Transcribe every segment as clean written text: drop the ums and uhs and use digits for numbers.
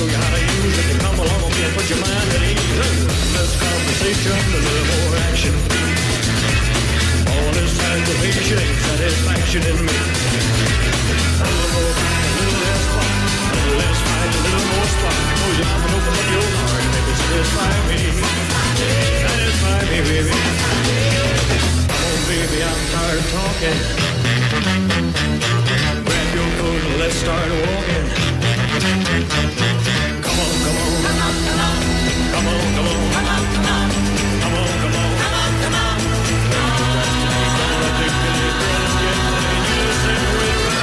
show you how to use it. Come along with me and put your mind at ease. Less conversation, a little more action. All this aggravation ain't satisfaction in me. A little more back, a little less fun. A little less fight, a little more spark. Oh, you have to open up your heart and make it satisfy me. Satisfy me, baby. Come on, baby, I'm tired of talking. Grab your coat and let's start walking. Come on, come on. Come on, come on. Come on, come on. Come on, come on. Come on, come on. Come on, come on. Gonna take this girl and get you sing with me.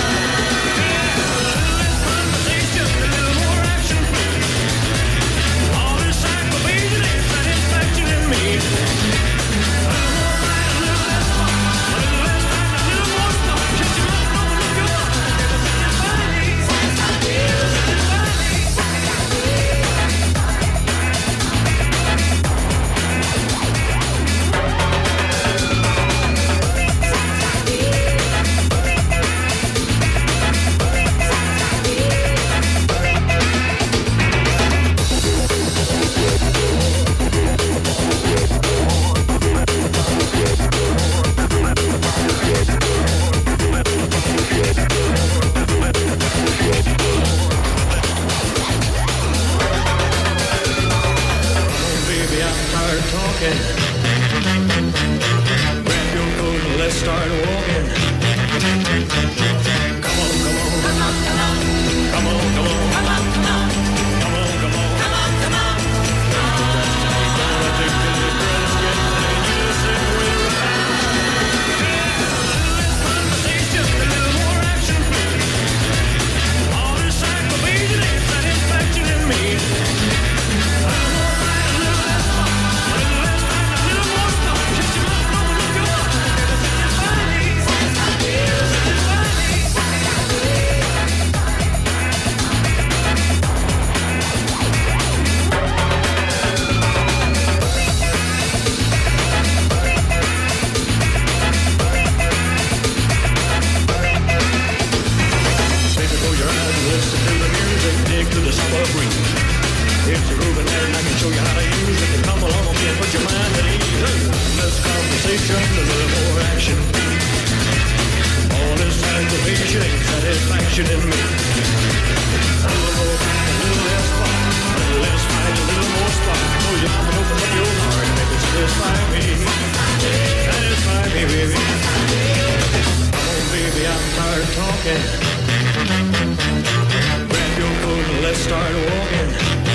Less conversation, a little more action. All this aggravation ain't satisfaction in me. A little more fight, a little less fun. A little less time, a little more stuff. Shut your mouth, open up your heart. Satisfy me. Satisfy me. Talking. Grab your coat and let's start walking. Come on, come on. Come on, come on. Come on, come on. Come on, come on. Come on, come on. Come on, come on. Gonna take this girl and get you sing with me. Less conversation, a little more action. All this aggravation ain't satisfaction in me. To the summer breeze. It's a grooving and I can show you how to use it. Come along with me and put your mind at ease. Less conversation, a little more action. All this aggravation ain't satisfaction in me. A little more back, a little less fun. A little less fight, a little more spark. Oh, you have to open up your heart and make it satisfy me. Satisfy me, baby. Come on, baby, I'm tired of talking. Your coat and let's start walking.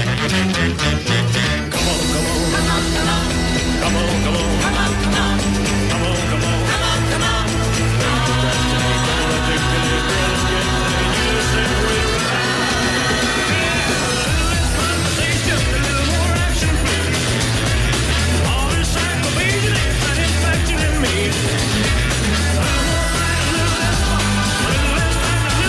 Come on, come on. Come on, come on. Come on, come on. Come on, come on. Come on, come on. Come on, come on. Gonna take this girl and get you sing with me. Less conversation, a little more action. All this aggravation ain't satisfaction in me. A little more fight, a little less fun. A little less time, a little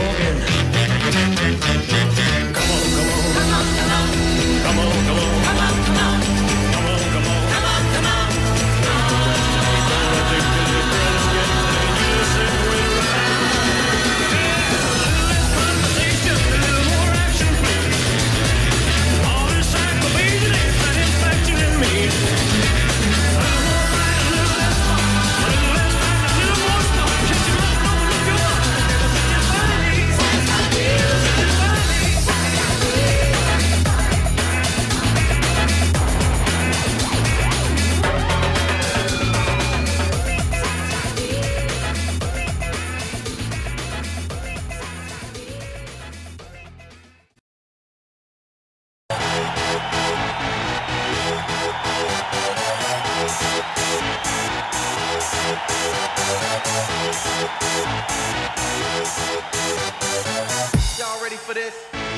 walking. Come on, come on. Come on, come on. Come on, come on. Come on, come on. Come on, come on. Come on, come on. Y'all ready for this?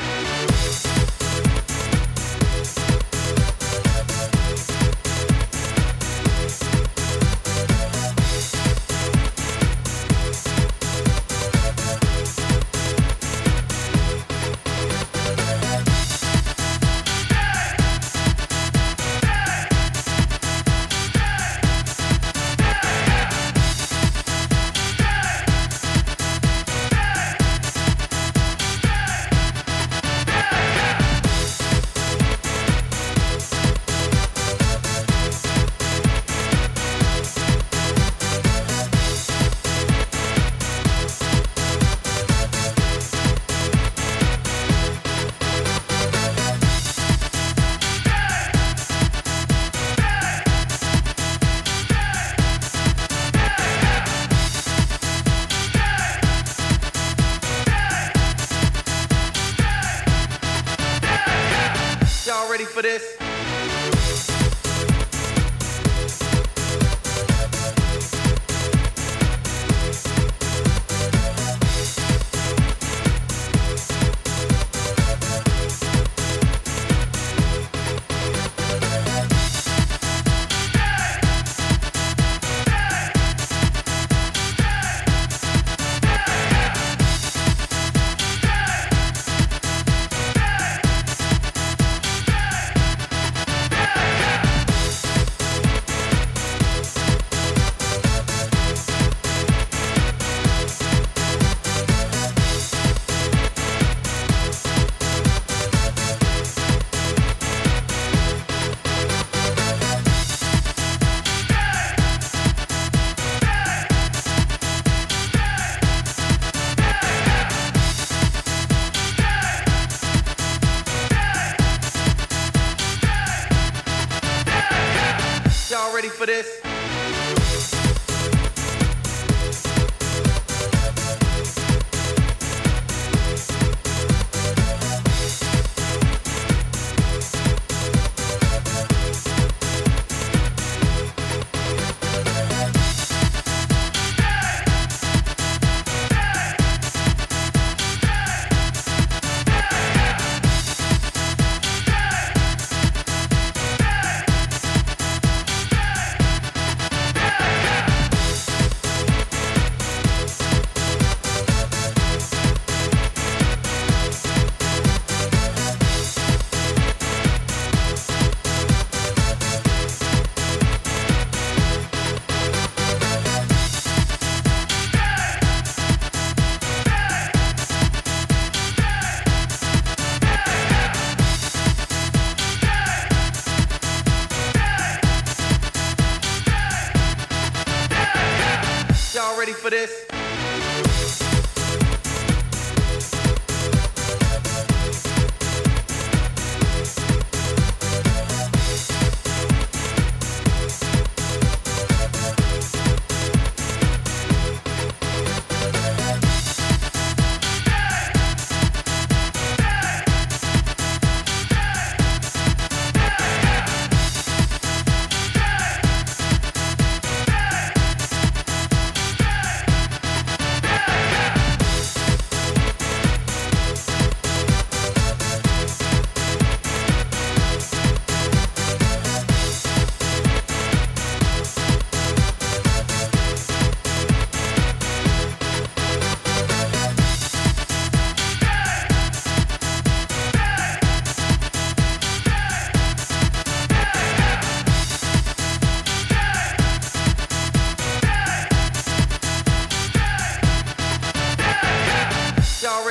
Y'all ready for this?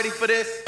ready for this?